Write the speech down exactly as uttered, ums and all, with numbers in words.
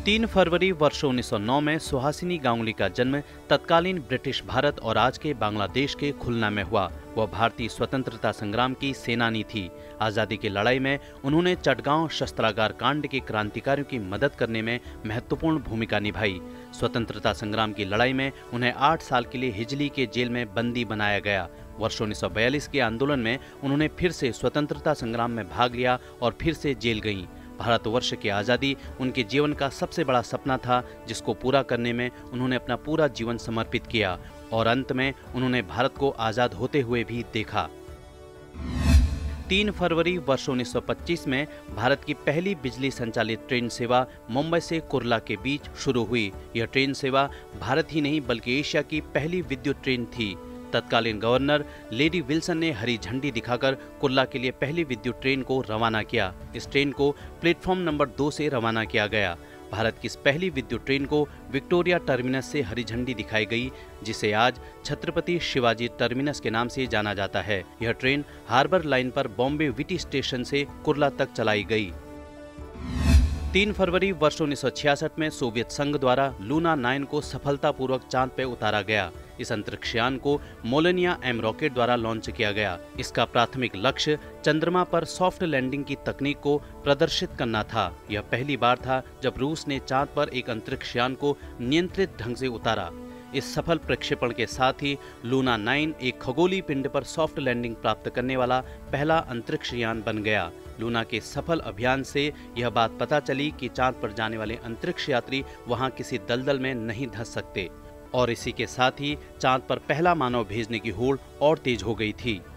तीन फरवरी वर्ष उन्नीस सौ नौ में सुहासिनी गांगुली का जन्म तत्कालीन ब्रिटिश भारत और आज के बांग्लादेश के खुलना में हुआ। वह भारतीय स्वतंत्रता संग्राम की सेनानी थी। आज़ादी की लड़ाई में उन्होंने चटगांव शस्त्रागार कांड के क्रांतिकारियों की मदद करने में महत्वपूर्ण भूमिका निभाई। स्वतंत्रता संग्राम की लड़ाई में उन्हें आठ साल के लिए हिजली के जेल में बंदी बनाया गया। वर्ष उन्नीस सौ बयालीस के आंदोलन में उन्होंने फिर से स्वतंत्रता संग्राम में भाग लिया और फिर से जेल गईं। भारतवर्ष की आज़ादी उनके जीवन का सबसे बड़ा सपना था, जिसको पूरा करने में उन्होंने अपना पूरा जीवन समर्पित किया और अंत में उन्होंने भारत को आज़ाद होते हुए भी देखा। तीन फरवरी वर्ष उन्नीस सौ पच्चीस में भारत की पहली बिजली संचालित ट्रेन सेवा मुंबई से कुर्ला के बीच शुरू हुई। यह ट्रेन सेवा भारत ही नहीं बल्कि एशिया की पहली विद्युत ट्रेन थी। तत्कालीन गवर्नर लेडी विल्सन ने हरी झंडी दिखाकर कुर्ला के लिए पहली विद्युत ट्रेन को रवाना किया। इस ट्रेन को प्लेटफॉर्म नंबर दो से रवाना किया गया। भारत की इस पहली विद्युत ट्रेन को विक्टोरिया टर्मिनस से हरी झंडी दिखाई गई, जिसे आज छत्रपति शिवाजी टर्मिनस के नाम से जाना जाता है। यह ट्रेन हार्बर लाइन पर बॉम्बे विटी स्टेशन से कुर्ला तक चलाई गई। तीन फरवरी वर्ष उन्नीस सौ छियासठ में सोवियत संघ द्वारा लूना नाइन को सफलतापूर्वक चांद पर उतारा गया। इस अंतरिक्ष यान को मोलेनिया एम रॉकेट द्वारा लॉन्च किया गया। इसका प्राथमिक लक्ष्य चंद्रमा पर सॉफ्ट लैंडिंग की तकनीक को प्रदर्शित करना था। यह पहली बार था जब रूस ने चांद पर एक अंतरिक्ष यान को नियंत्रित ढंग से उतारा। इस सफल प्रक्षेपण के साथ ही लूना नाइन एक खगोलीय पिंड पर सॉफ्ट लैंडिंग प्राप्त करने वाला पहला अंतरिक्ष यान बन गया। लूना के सफल अभियान से यह बात पता चली कि चांद पर जाने वाले अंतरिक्ष यात्री वहां किसी दलदल में नहीं धंस सकते और इसी के साथ ही चांद पर पहला मानव भेजने की होड़ और तेज हो गई थी।